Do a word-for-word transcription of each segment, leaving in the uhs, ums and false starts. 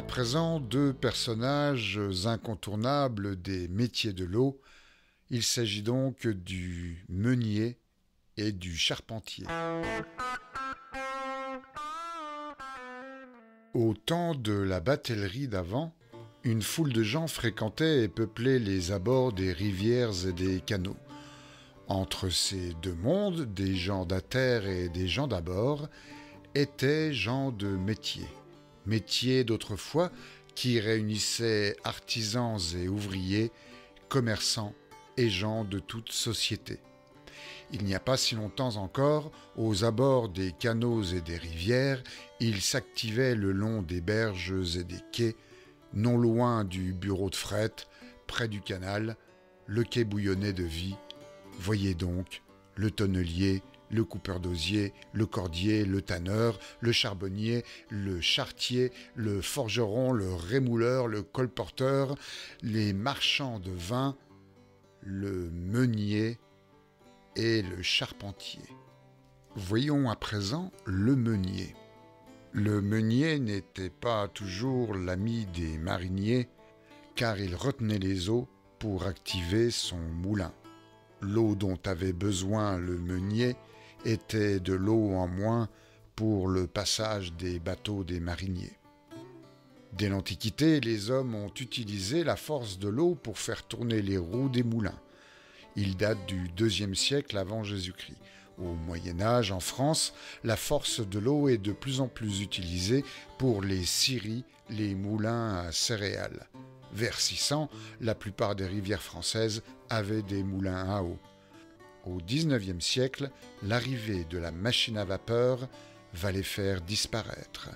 présent, deux personnages incontournables des métiers de l'eau. Il s'agit donc du meunier et du charpentier. Au temps de la batellerie d'avant, une foule de gens fréquentait et peuplait les abords des rivières et des canaux. Entre ces deux mondes, des gens d'à-terre et des gens d'abord, étaient gens de métier. Métiers d'autrefois qui réunissaient artisans et ouvriers, commerçants et gens de toute société. Il n'y a pas si longtemps encore, aux abords des canaux et des rivières, ils s'activaient le long des berges et des quais, non loin du bureau de fret, près du canal, le quai bouillonnait de vie. Voyez donc le tonnelier, le coupeur d'osier, le cordier, le tanneur, le charbonnier, le charretier, le forgeron, le rémouleur, le colporteur, les marchands de vin, le meunier et le charpentier. Voyons à présent le meunier. Le meunier n'était pas toujours l'ami des mariniers, car il retenait les eaux pour activer son moulin. L'eau dont avait besoin le meunier était de l'eau en moins pour le passage des bateaux des mariniers. Dès l'Antiquité, les hommes ont utilisé la force de l'eau pour faire tourner les roues des moulins. Il date du deuxième siècle avant Jésus-Christ. Au Moyen-Âge, en France, la force de l'eau est de plus en plus utilisée pour les scieries, les moulins à céréales. Vers six cents, la plupart des rivières françaises avaient des moulins à eau. Au dix-neuvième siècle, l'arrivée de la machine à vapeur va les faire disparaître.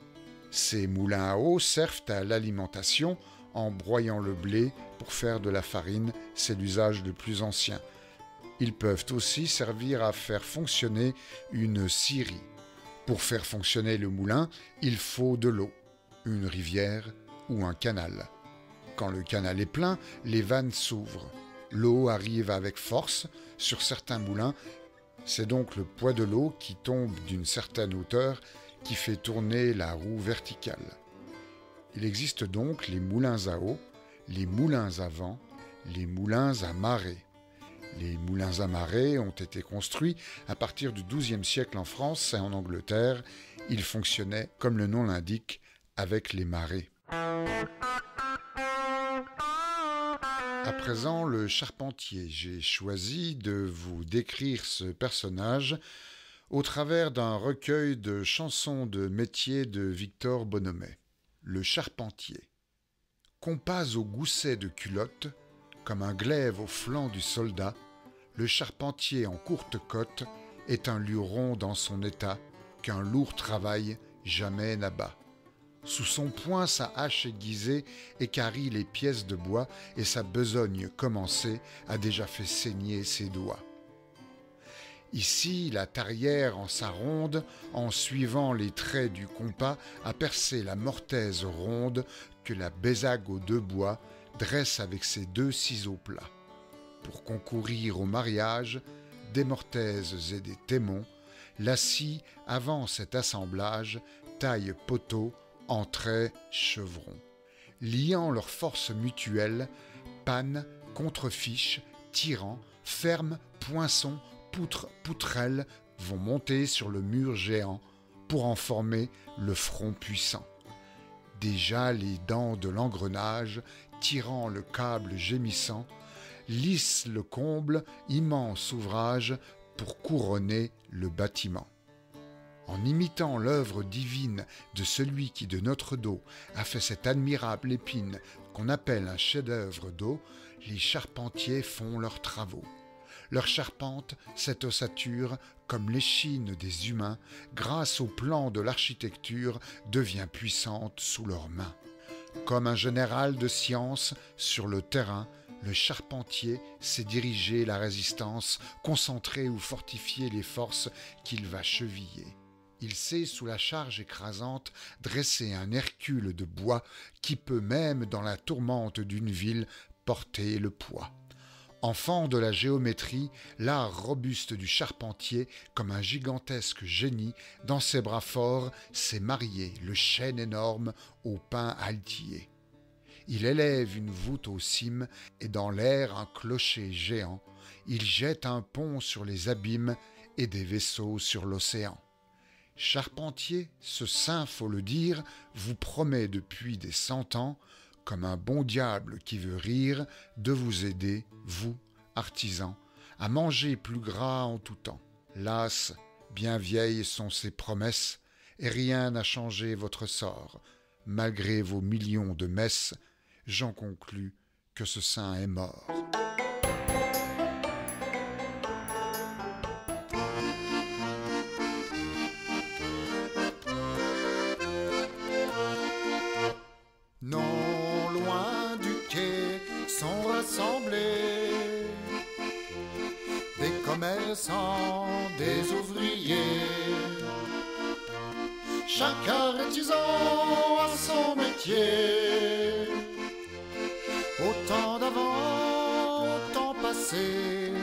Ces moulins à eau servent à l'alimentation en broyant le blé pour faire de la farine, c'est l'usage le plus ancien. Ils peuvent aussi servir à faire fonctionner une scierie. Pour faire fonctionner le moulin, il faut de l'eau, une rivière ou un canal. Quand le canal est plein, les vannes s'ouvrent. L'eau arrive avec force sur certains moulins. C'est donc le poids de l'eau qui tombe d'une certaine hauteur qui fait tourner la roue verticale. Il existe donc les moulins à eau, les moulins à vent, les moulins à marée. Les moulins à marée ont été construits à partir du douzième siècle en France et en Angleterre. Ils fonctionnaient, comme le nom l'indique, avec les marées. À présent, le charpentier. J'ai choisi de vous décrire ce personnage au travers d'un recueil de chansons de métier de Victor Bonhomet. Le charpentier. Compas au gousset de culotte, comme un glaive au flanc du soldat, le charpentier en courte cotte est un luron dans son état qu'un lourd travail jamais n'abat. Sous son poing, sa hache aiguisée équarrit les pièces de bois et sa besogne commencée a déjà fait saigner ses doigts. Ici, la tarière en sa ronde, en suivant les traits du compas, a percé la mortaise ronde que la bésague aux deux bois dresse avec ses deux ciseaux plats. Pour concourir au mariage, des mortaises et des témons, la scie, avant cet assemblage, taille poteau, entraient chevrons. Liant leurs forces mutuelles, panne, contrefiche, tirant, ferme, poinçon, poutre, poutrelle vont monter sur le mur géant pour en former le front puissant. Déjà les dents de l'engrenage, tirant le câble gémissant, lissent le comble, immense ouvrage pour couronner le bâtiment. En imitant l'œuvre divine de celui qui de notre dos a fait cette admirable épine qu'on appelle un chef-d'œuvre d'eau, les charpentiers font leurs travaux. Leur charpente, cette ossature, comme l'échine des humains, grâce au plan de l'architecture, devient puissante sous leurs mains. Comme un général de science, sur le terrain, le charpentier sait diriger la résistance, concentrer ou fortifier les forces qu'il va cheviller. Il sait, sous la charge écrasante, dresser un Hercule de bois qui peut même, dans la tourmente d'une ville, porter le poids. Enfant de la géométrie, l'art robuste du charpentier, comme un gigantesque génie, dans ses bras forts, s'est marié le chêne énorme au pin altillé. Il élève une voûte aux cimes et dans l'air un clocher géant. Il jette un pont sur les abîmes et des vaisseaux sur l'océan. Charpentier, ce saint, faut le dire, vous promet depuis des cent ans, comme un bon diable qui veut rire, de vous aider, vous, artisans, à manger plus gras en tout temps. Las, bien vieilles sont ces promesses, et rien n'a changé votre sort. Malgré vos millions de messes, j'en conclus que ce saint est mort. Non loin du quai sont rassemblés des commerçants, des ouvriers. Chaque artisan a son métier. Au temps d'avant, au temps passé,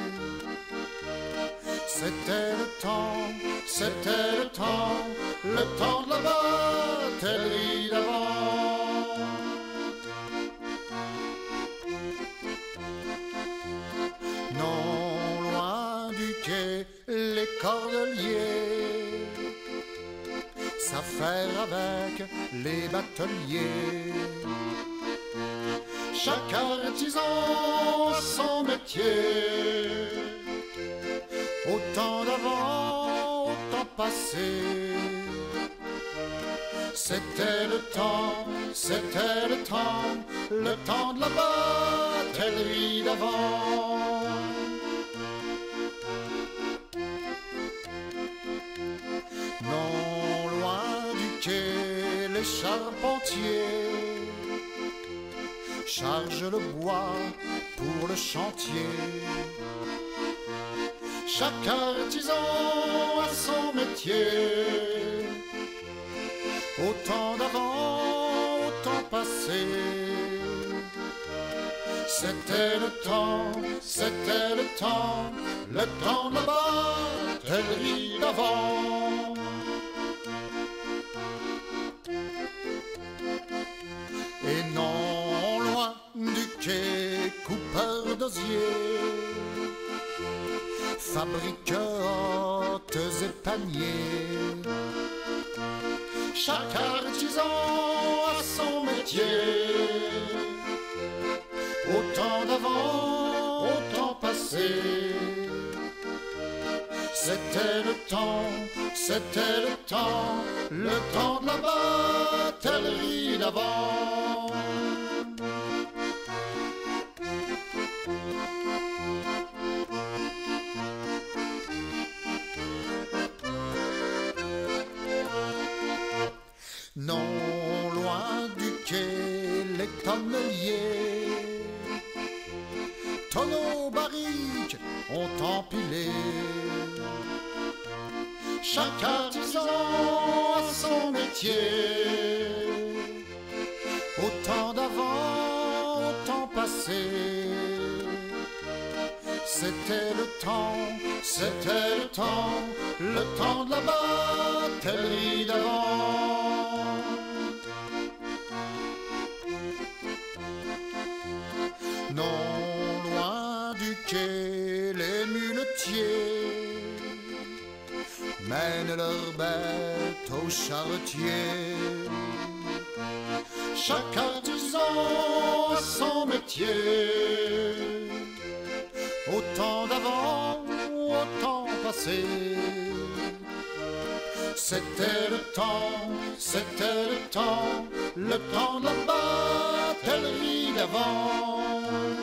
c'était le temps, c'était le temps, le temps de la batellerie d'avant. Non loin du quai, les cordeliers s'affairent avec les bateliers. Chaque artisan a son métier. Au temps d'avant, au temps passé, c'était le temps, c'était le temps, le temps de la batellerie d'avant. Non loin du quai, les charpentiers chargent le bois pour le chantier. Chaque artisan a son métier. Au temps d'avant, au temps passé, c'était le temps, c'était le temps, le temps de la batellerie d'avant. Et non loin du quai, coupeur d'osier fabrique hottes et paniers. Chaque artisan a son métier. Au temps d'avant, au temps passé, c'était le temps, c'était le temps, le temps de la batellerie d'avant. Non loin du quai, les tonneliers, tonneaux, barriques ont empilé. Chaque artisan a son métier. Au temps d'avant, au temps passé, c'était le temps, c'était le temps, le temps de la batellerie d'avant. Non loin du quai, les muletiers mènent leurs bêtes au charretier. Chaque artisan a son métier. Au temps d'avant, au temps passé, c'était le temps, c'était le temps, le temps de la batellerie d'avant.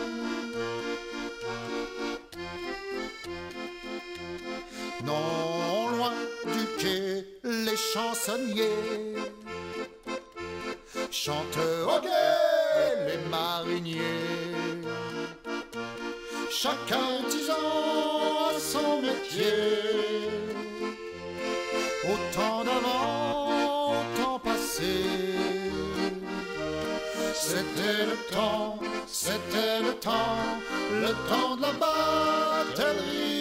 Non loin du quai, les chansonniers chantent au guet les mariniers. Chaque artisan a son métier. Au temps d'avant, au temps passé, c'était le temps, c'était le temps, le le temps de la batellerie